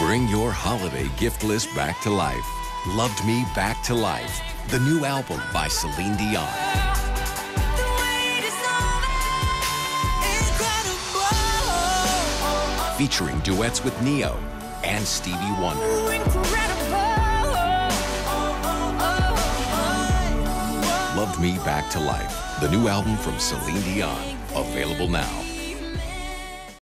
Bring your holiday gift list back to life. Loved Me Back to Life, the new album by Celine Dion. Featuring duets with Neo and Stevie Wonder. Loved Me Back to Life, the new album from Celine Dion. Available now.